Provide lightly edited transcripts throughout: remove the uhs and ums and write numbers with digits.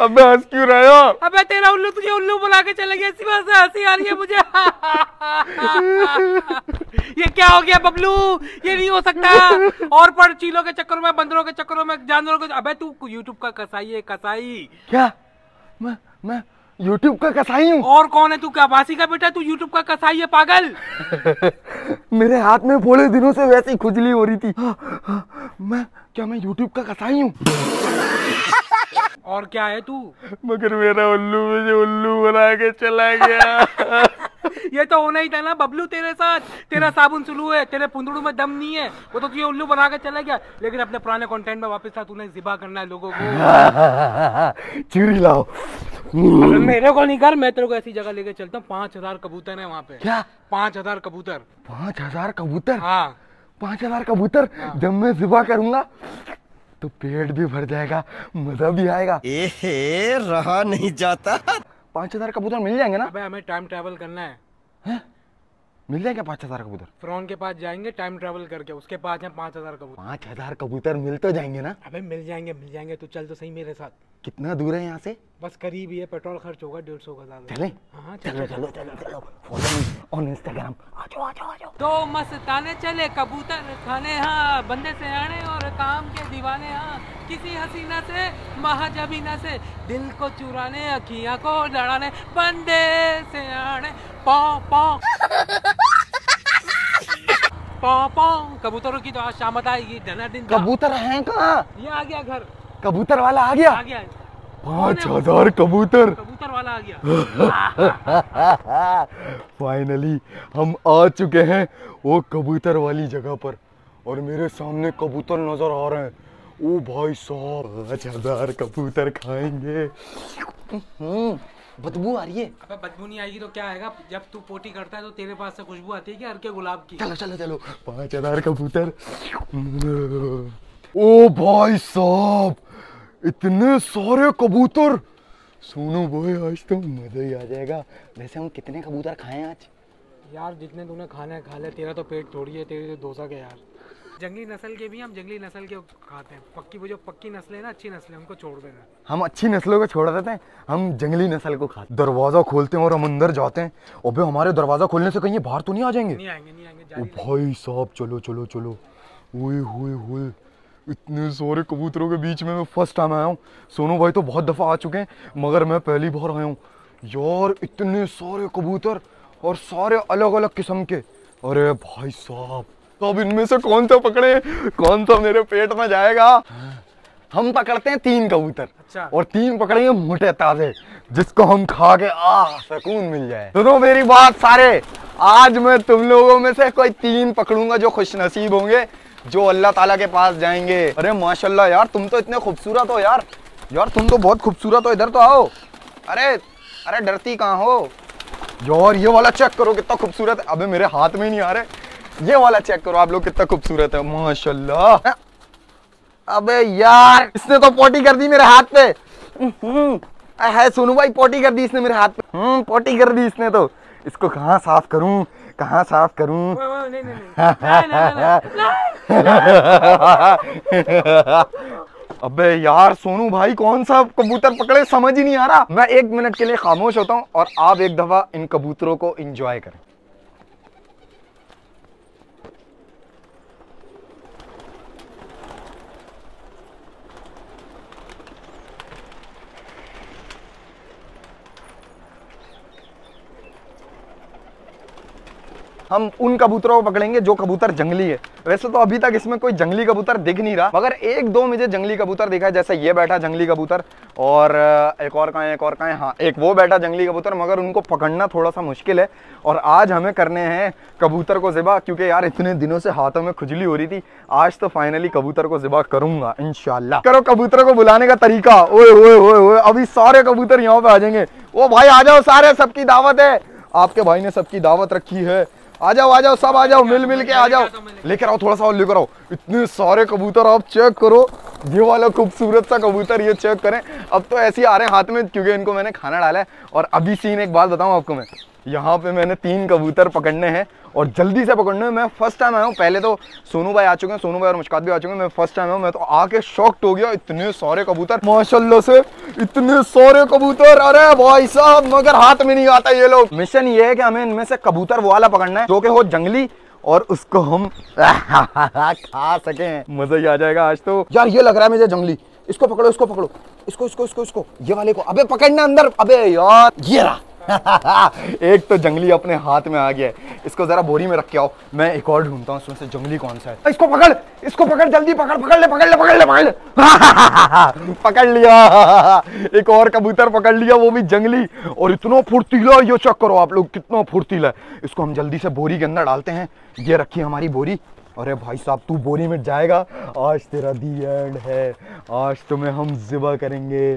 अबे हंस क्यों रहे हो? अबे तेरा उल्लू तुझे उल्लू बुला के चले गया, इसी वजह से हंसी आ रही है मुझे। ये क्या हो गया बबलू, ये नहीं हो सकता। और पर चीलों के चक्करों में, बंदरों के चक्करों में, जानवरों के। अबे तू यूट्यूब का कसाई है, कसाई। क्या मैं यूट्यूब का कसाई हूँ? और कौन है तू? क्या बासी का बेटा? तू यूट्यूब का कसाई है पागल। मेरे हाथ में थोड़े दिनों से वैसी खुजली हो रही थी। मैं यूट्यूब का कसाई हूँ? और क्या है तू? मगर मेरा उल्लू मुझे उल्लू बना के चला गया। ये तो होना ही था ना बबलू तेरे साथ। तेरा साबुन सुलू है, तेरे पुंदड़ू में दम नहीं है, वो तो तुझे उल्लू बना के चला गया। लेकिन अपने पुराने कंटेंट में वापस था, तूने ज़िबा करना है लोगों को। चूरी लाओ। मेरे को नहीं कर, मैं तेरे को ऐसी जगह लेके चलता हूँ, 5000 कबूतर है वहाँ पे। क्या? 5000 कबूतर। 5000 कबूतर? हाँ 5000 कबूतर। हाँ। जब मैं ज़िबा करूंगा तो पेट भी भर जाएगा, मजा भी आएगा। एहे रहा नहीं जाता। 5000 कबूतर मिल जाएंगे ना? अबे हमें टाइम ट्रैवल करना है। मिल जाएगा 5000 कबूतर? फिरौन के पास जाएंगे टाइम ट्रैवल करके, उसके पास है 5000 कबूतर। 5000 कबूतर मिल तो जाएंगे ना? अबे मिल जाएंगे, तू चल तो सही मेरे साथ। कितना दूर है यहाँ से? बस करीब ही है, पेट्रोल खर्च होगा 150 का ज्यादा। चले? हाँ चलो फॉलो मी ऑन इंस्टाग्राम। आ जाओ। तो मस्ताने चले कबूतर खाने, हाँ बंदे से आने और काम के दीवाने, हाँ किसी हसीना से महाजबीना से दिल को चुराने, अखियां को लड़ाने, बंदे से आने। पाँव पाँव पाँव पाँव। कबूतरों की तो आज शामत आएगी, दिन। कबूतर हैं कहाँ? ये आ गया घर, कबूतर वाला आ गया? आ गया। 5000 कबूतर। कबूतर वाला आ गया। फाइनली हम आ चुके हैं वो कबूतर वाली जगह पर, और मेरे सामने कबूतर नजर आ रहे हैं। ओ भाई साहब, 5000 कबूतर खाएंगे। बदबू आ रही है। अबे बदबू नहीं आएगी तो क्या आएगा? जब तू पोटी करता है तो तेरे पास से खुशबू आती है कि हर के गुलाब की। चलो 5000 कबूतर। ओ भाई साहब, इतने सारे कबूतर। सोनू भाई आज तो मजा ही आ जाएगा। वैसे हम कितने कबूतर खाएं आज? यार जितने तूने खाने खा ले, तेरा तो पेट थोड़ी है, तेरी तो डोसा के यार। जंगली नस्ल के भी हम जंगली नस्ल के खाते हैं। पक्की वो जो पक्की नस्ल है ना, अच्छी नस्ल है, उनको छोड़ देना। हम अच्छी नस्लों को छोड़ देते हैं, हम जंगली नस्ल को खाते। दरवाजा खोलते हैं और हम अंदर जाते हैं। अबे हमारे दरवाजा खोलने से कहीं बाहर तो नहीं आ जाएंगे? नहीं आएंगे। ओ भाई साहब चलो। ओए इतने सारे कबूतरों के बीच में मैं फर्स्ट टाइम आया हूँ। सोनू भाई तो बहुत दफा आ चुके हैं, मगर मैं पहली बार आया हूँ। यार इतने सारे कबूतर और सारे अलग अलग किस्म के। अरे भाई साहब, तो अब इनमें से कौन सा पकड़े, कौन सा मेरे पेट में जाएगा? हम पकड़ते हैं 3 कबूतर। अच्छा। और 3 पकड़ेंगे मोटे ताजे, जिसको हम खा के सुकून मिल जाए। सुनो मेरी बात सारे, आज मैं तुम लोगों में से कोई 3 पकड़ूंगा जो खुश नसीब होंगे, जो अल्लाह ताला के पास जाएंगे। अरे माशाल्लाह यार, तुम तो इतने खूबसूरत हो यार तुम तो बहुत खूबसूरत हो। इधर तो आओ। अरे डरती कहाँ हो यार? ये वाला चेक करो कितना खूबसूरत है। अबे मेरे हाथ में नहीं आ रहे, ये वाला चेक करो आप लोग, कितना खूबसूरत है माशाल्लाह। अबे यार, इसने तो पोटी कर दी मेरे हाथ पे। है सोनू भाई, पोटी कर दी इसने मेरे हाथ पे। पोटी कर दी इसने तो। इसको कहाँ साफ करूं? अबे यार सोनू भाई, कौन सा कबूतर पकड़े समझ ही नहीं आ रहा। मैं 1 मिनट के लिए खामोश होता हूँ और आप एक दफा इन कबूतरों को एंजॉय करें। हम उन कबूतरों को पकड़ेंगे जो कबूतर जंगली है। वैसे तो अभी तक इसमें कोई जंगली कबूतर दिख नहीं रहा, मगर 1-2 मुझे जंगली कबूतर दिखा है। जैसे ये बैठा जंगली कबूतर, और एक और कहाँ है, हाँ एक वो बैठा जंगली कबूतर, मगर उनको पकड़ना थोड़ा सा मुश्किल है। और आज हमें करने हैं कबूतर को ज़िबा, क्योंकि यार इतने दिनों से हाथों में खुजली हो रही थी। आज तो फाइनली कबूतर को ज़िबा करूंगा इंशाल्लाह। करो कबूतरों को बुलाने का तरीका। ओए अभी सारे कबूतर यहाँ पे आ जाएंगे। ओ भाई आ जाओ सारे, सबकी दावत है। आपके भाई ने सबकी दावत रखी है। आ जाओ सब आ जाओ, मिल के आ जाओ। लेकर आओ थोड़ा सा और लेकर आओ। इतने सारे कबूतर आप चेक करो। ये वाला खूबसूरत सा कबूतर, ये चेक करें। अब तो ऐसे ही आ रहे हैं हाथ में क्योंकि इनको मैंने खाना डाला है। और अभी सीन एक बात बताऊं आपको मैं, यहाँ पे मैंने 3 कबूतर पकड़ने हैं और जल्दी से पकड़ने हैं। मैं फर्स्ट टाइम आया हूँ, पहले तो सोनू भाई आ चुके हैं, सोनू भाई और मुश्कात भी आ चुके हैं। मैं फर्स्ट टाइम आया हूँ, मैं तो आके शॉक्ड हो गया, इतने सारे कबूतर माशाल्लाह से, इतने सारे कबूतर। अरे भाई साहब, मगर हाथ में नहीं आता ये लोग। मिशन ये है कि हमें इनमें से कबूतर वो वाला पकड़ना है जो कि हो जंगली और उसको हम खा सके। मजा ही आ जाएगा आज तो। यार ये लग रहा है मुझे जंगली। इसको पकड़ो, इसको पकड़ो, इसको ये वाले को। अबे पकड़ना अंदर। अबे यार ये रहा। एक तो जंगली अपने हाथ में आ गया है। इसको जरा बोरी में रख के आओ, मैं एक और ढूंढता हूँ इसमें से जंगली कौन सा है। इसको पकड़ जल्दी पकड़ ले। पकड़ लिया, एक और कबूतर पकड़ लिया, वो भी जंगली। और इतना फुर्तीला, ये चेक करो आप लोग कितना फुर्तीला है। इसको हम जल्दी से बोरी के अंदर डालते हैं। ये रखी हमारी बोरी। अरे भाई साहब, तू बोरी में जाएगा, आज तेरा दी एंड है। आज तुम्हें हम ज़िबा करेंगे।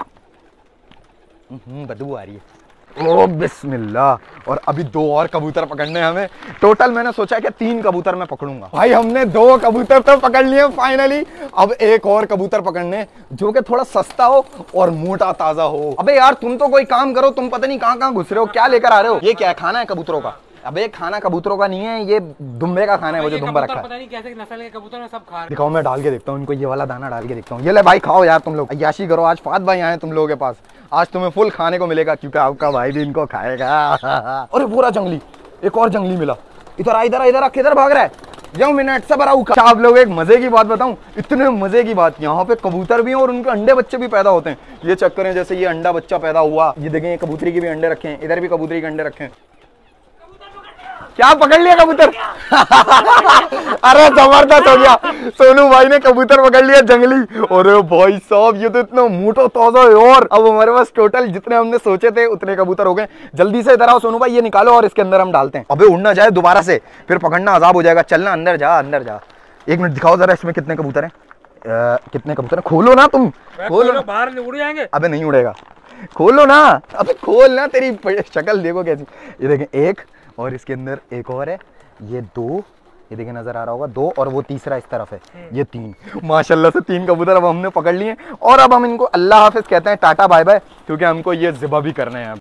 बदबू आ रही है। ओ बिस्मिल्लाह। और अभी 2 और कबूतर पकड़ने हैं हमें। टोटल मैंने सोचा कि 3 कबूतर मैं पकड़ूंगा। भाई हमने 2 कबूतर तो पकड़ लिए फाइनली। अब एक और कबूतर पकड़ने जो कि थोड़ा सस्ता हो और मोटा ताजा हो। अबे यार तुम तो कोई काम करो, तुम पता नहीं कहाँ घुस रहे हो, क्या लेकर आ रहे हो? ये क्या है, खाना है कबूतरों का? अबे खाना कबूतरों का नहीं है, ये दुम्बे का खाना है, वो जो दुम्बा रखा है। पता नहीं कैसे नस्ल के कबूतर है, सब खा रहे। दिखाओ, मैं डाल के देखता हूँ इनको, ये वाला दाना डाल के देखता हूँ। ये ले भाई, खाओ यार तुम लोग, अय्याशी करो। आज फात भाई आए तुम लोगों के पास, आज तुम्हें फुल खाने को मिलेगा क्योंकि आपका भाई भी इनको खाएगा। अरे पूरा जंगली, एक और जंगली मिला। इधर आ, किधर भाग रहा है? जाओ मिनट से भरा। आप लोग एक मजे की बात बताऊं, इतने मजे की बात, यहाँ पे कबूतर भी हैं और उनके अंडे बच्चे भी पैदा होते हैं। ये चक्कर है, जैसे ये अंडा बच्चा पैदा हुआ, ये देखें, कबूतरी के भी अंडे रखे हैं, इधर भी कबूतरी के अंडे रखे हैं। क्या पकड़ लिया कबूतर? अरे जबरदस्त हो गया, सोनू भाई ने कबूतर पकड़ लिया जंगली। अरे भाई साहब, ये तो इतना मोटा ताजा है। और अब हमारे पास टोटल जितने हमने सोचे थे उतने कबूतर हो गए। जल्दी से इधर आओ सोनू भाई, ये निकालो और इसके अंदर हम डालते हैं। अबे उड़ ना जाए दोबारा से, फिर पकड़ना अजाब हो जाएगा। चलना, अंदर जा। 1 मिनट दिखाओ जरा इसमें कितने कबूतर हैं। कितने कबूतर? खोलो ना तुम, खोलो, बाहर उड़ जाएंगे। अबे नहीं उड़ेगा, खोलो ना। अबे खोल ना, तेरी शक्ल देखो कैसी। ये देखें, 1 और इसके अंदर एक और है, ये 2, ये देखिए नजर आ रहा होगा 2, और वो तीसरा इस तरफ है, ये 3। माशाल्लाह से 3 कबूतर अब हमने पकड़ लिए। और अब हम इनको अल्लाह हाफिज कहते हैं, टाटा बाय बाय, क्योंकि हमको ये ज़िबा भी करने हैं।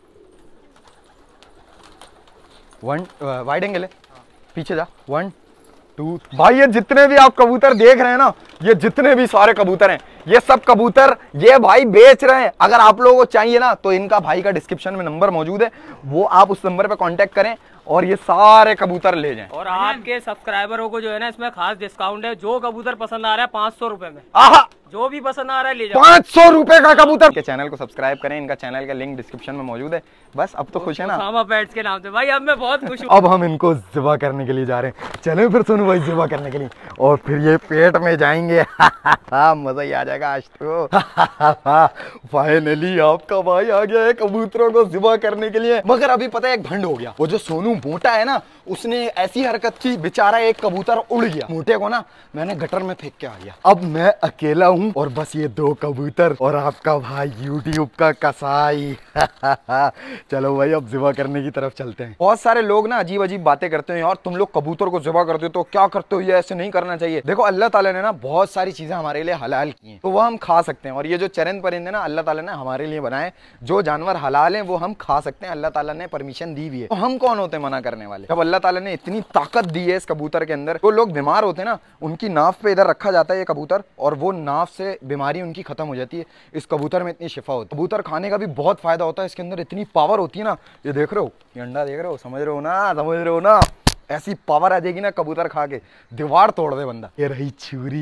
1 वाइड एंगल है, पीछे जा। 1 2। भाई ये जितने भी आप कबूतर देख रहे हैं ना, ये जितने भी सारे कबूतर हैं, ये सब कबूतर ये भाई बेच रहे हैं। अगर आप लोगों को चाहिए ना तो इनका भाई का डिस्क्रिप्शन में नंबर मौजूद है, वो आप उस नंबर पे कांटेक्ट करें और ये सारे कबूतर ले जाएं। और आपके सब्सक्राइबरों को जो है ना, इसमें खास डिस्काउंट है। जो कबूतर पसंद आ रहा है 500 रुपए में, आहा, जो भी पसंद आ रहा है ले जाओ। 500 रुपए का कबूतर। के चैनल को सब्सक्राइब करें, इनका चैनल का लिंक डिस्क्रिप्शन में मौजूद है। बस अब तो खुश है ना, उसामा पेट्स के नाम से। भाई अब मैं बहुत खुश हूँ। अब हम इनको ज़िबा करने के लिए जा रहे हैं। चले फिर सोनू भाई, ज़िबा करने के लिए, और फिर ये पेट में जाएंगे। मजा ही आ जाएगा आज तो। फाइनली आपका भाई आ गया है कबूतरों को ज़िबा करने के लिए। मगर अभी पता है एक भंड हो गया। वो जो सोनू मोटा है ना, उसने ऐसी हरकत की, बेचारा एक कबूतर उड़ गया। मोटे को ना मैंने गटर में फेंक के आ गया। अब मैं अकेला हूँ और बस ये 2 कबूतर और आपका भाई यूट्यूब का कसाई। चलो भाई अब ज़िबा करने की तरफ चलते हैं। बहुत सारे लोग ना अजीब अजीब बातें करते हैं, यार तुम लोग कबूतर को ज़िबा करते हो तो क्या करते हो, ये ऐसे नहीं करना चाहिए। देखो अल्लाह ताला ने ना बहुत सारी चीजें हमारे लिए हलाल की हैं, तो वो हम खा सकते हैं। और ये जो चरंद परिंदे ना अल्लाह ताला ने हमारे लिए बनाए, जो जानवर हलाल हैं वो हम खा सकते हैं, अल्लाह ताला ने परमिशन दी भी है। तो हम कौन होते हैं मना करने वाले? जब अल्लाह ताला ने इतनी ताकत दी है इस कबूतर के अंदर, तो लोग बीमार होते हैं ना, उनकी नाफ पे इधर रखा जाता है ये कबूतर, और वो नाफ से बीमारी उनकी खत्म हो जाती है। इस कबूतर में इतनी शिफा होती है। कबूतर खाने का भी बहुत फायदा होता है, इसके अंदर इतनी पावर होती है ना। ये देख रहे हो, ये अंडा देख रहे हो, समझ रहे हो ना, ऐसी पावर आ जाएगी ना कबूतर खा के, दीवार तोड़ दे बंदा। ये रही छुरी।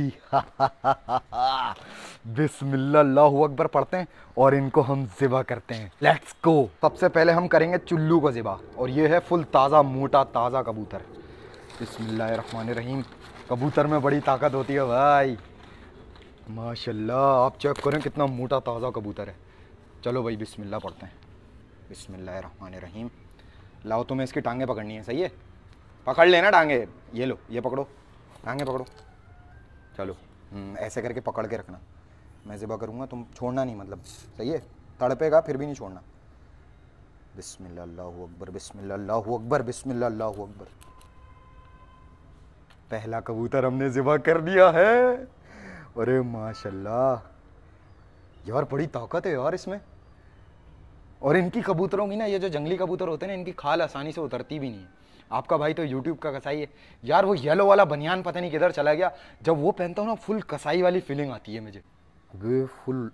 बिस्मिल्लाह, अल्लाहु अकबर पढ़ते हैं और इनको हम ज़िबा करते हैं। Let's go. सबसे पहले हम करेंगे चुल्लू को ज़िबा, और ये है फुल ताज़ा मोटा ताज़ा कबूतर। बिस्मिल्लाहिर्रहमानिर्रहीम। कबूतर में बड़ी ताकत होती है भाई, माशाल्लाह। आप चेक करें कितना मोटा ताज़ा कबूतर है। चलो भाई बिस्मिल्लाह पढ़ते हैं। बिस्मिल्लाहिर्रहमानिर्रहीम। लाओ, तुम्हें इसकी टांगें पकड़नी है, सही है? पकड़ लेना टांगे, ये लो, ये पकड़ो, टांगे पकड़ो। चलो ऐसे करके पकड़ के रखना, मैं ज़िबा करूँगा, तुम छोड़ना नहीं, मतलब सही है? तड़पेगा फिर भी नहीं छोड़ना। बिस्मिल्लाह अल्लाहु अकबर, बिस्मिल्लाह अल्लाहु अकबर, बिस्मिल्लाह अल्लाहु अकबर। पहला कबूतर हमने ज़िबा कर दिया है। अरे माशाल्लाह यार, बड़ी ताकत है यार इसमें। और इनकी कबूतरों की ना, ये जो जंगली कबूतर होते हैं ना, इनकी खाल आसानी से उतरती भी नहीं है। आपका भाई तो यूट्यूब का कसाई है यार। वो येलो वाला बनियान पता नहीं किधर चला गया, जब वो पहनता हूँ ना फुल कसाई वाली फीलिंग आती है मुझे। ये फुल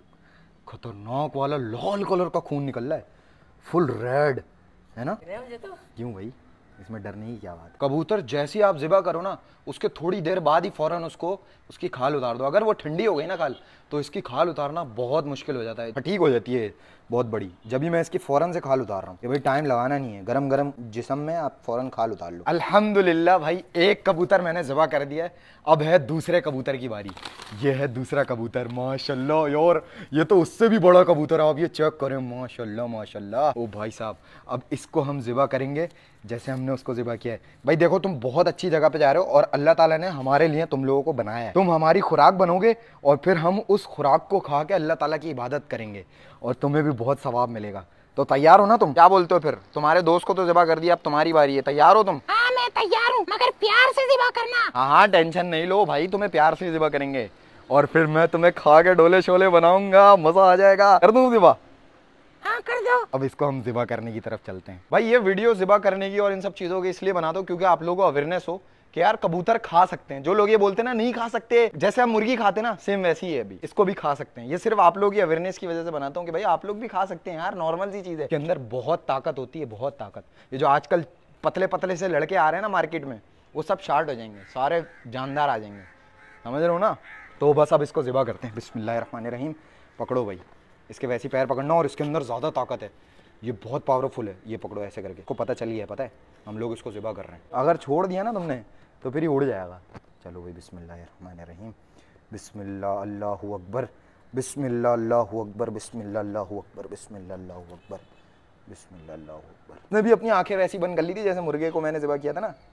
खतरनाक वाला लाल कलर का खून निकल रहा है, फुल रेड है ना। क्यों भाई, इसमें डरने की क्या बात। कबूतर जैसे ही आप ज़िबा करो ना, उसके थोड़ी देर बाद ही फौरन उसकी खाल उतार दो। अगर वो ठंडी हो गई ना खाल, तो इसकी खाल उतारना बहुत मुश्किल हो जाता है, फटीक हो जाती है बहुत बड़ी। जब भी मैं इसकी फौरन से खाल उतार रहा हूँ, ये भाई टाइम लगाना नहीं है, गरम गरम जिस्म में आप फौरन खाल उतार लो। अल्हम्दुलिल्लाह भाई, एक कबूतर मैंने ज़िबा कर दिया है। अब है दूसरे कबूतर की बारी। ये है दूसरा कबूतर, माशाल्लाह यार, ये तो उससे भी बड़ा कबूतर है। आप ये चेक करें, माशाल्लाह माशाल्लाह। ओ भाई साहब, अब इसको हम ज़िबा करेंगे जैसे हमने उसको ज़िबा किया है। भाई देखो, तुम बहुत अच्छी जगह पे जा रहे हो और अल्लाह ताला ने हमारे लिए तुम लोगों को बनाया है। तुम हमारी खुराक बनोगे और फिर हम उस खुराक को खा के अल्लाह ताला की इबादत करेंगे और तुम्हें भी बहुत सवाब मिलेगा। तो तैयार हो ना तुम? क्या बोलते हो फिर? तुम्हारे दोस्त को तो ज़िबा कर दिया, अब तुम्हारी बारी है। तैयार हो तुम? हाँ मैं तैयार हूँ, मगर प्यार से ज़िबा करना। हाँ हाँ, टेंशन नहीं लो भाई, तुम्हें प्यार से ज़िबा करेंगे और फिर मैं तुम्हें खा के डोले शोले बनाऊंगा, मजा आ जाएगा। कर दूं ज़िबा? हाँ कर दो। अब इसको हम ज़िबा करने की तरफ चलते हैं। भाई ये वीडियो ज़िबा करने की और इन सब चीज़ों की इसलिए बनाता हूँ क्योंकि आप लोगों को अवेयरनेस हो कि यार कबूतर खा सकते हैं। जो लोग ये बोलते हैं ना नहीं खा सकते, जैसे हम मुर्गी खाते हैं ना, सेम वैसी ही है अभी, इसको भी खा सकते हैं। ये सिर्फ आप लोग की अवेयरनेस की वजह से बनाता हूँ कि भाई आप लोग भी खा सकते हैं यार, नॉर्मल सी चीज़ है। के अंदर बहुत ताकत होती है, बहुत ताकत। ये जो आजकल पतले पतले से लड़के आ रहे हैं ना मार्केट में, वो सब शार्ट हो जाएंगे, सारे जानदार आ जाएंगे, समझ रहे हो ना। तो बस अब इसको ज़िबा करते हैं। बिस्मिल्लाहिर्रहमानिर्रहीम। पकड़ो भाई, इसके वैसे पैर पकड़ना और इसके अंदर ज़्यादा ताकत है, ये बहुत पावरफुल है। ये पकड़ो ऐसे करके, को पता चल गया है, पता है हम लोग इसको ज़िबा कर रहे हैं। अगर छोड़ दिया ना तुमने तो फिर ये उड़ जाएगा। चलो भाई, बिस्मिल्लाहिर्रहमानिर्रहीम। बिस्मिल्लाह अल्लाहु अकबर, बिस्मिल्लाह अल्लाहु अकबर, बिस्मिल्लाह अल्लाहु अकबर, बिस्मिल्लाह अल्लाहु अकबर, बिस्मिल्लाह अल्लाहु अकबर। मैं भी अपनी आंखें वैसी बंद कर ली थी जैसे मुर्गे को मैंने ज़िबा किया था ना,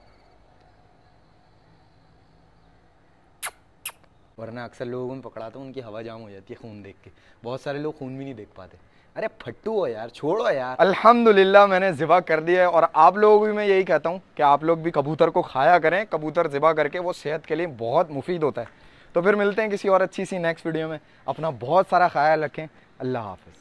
वरना अक्सर लोगों में पकड़ाता हूँ उनकी हवा जाम हो जाती है खून देख के। बहुत सारे लोग खून भी नहीं देख पाते। अरे फट्टू हो यार, छोड़ो यार। अल्हम्दुलिल्लाह मैंने ज़िबा कर दिया है और आप लोगों को भी मैं यही कहता हूँ कि आप लोग भी कबूतर को खाया करें। कबूतर ज़िबा करके वो सेहत के लिए बहुत मुफीद होता है। तो फिर मिलते हैं किसी और अच्छी सी नेक्स्ट वीडियो में। अपना बहुत सारा ख्याल रखें। अल्लाह हाफ़िज़।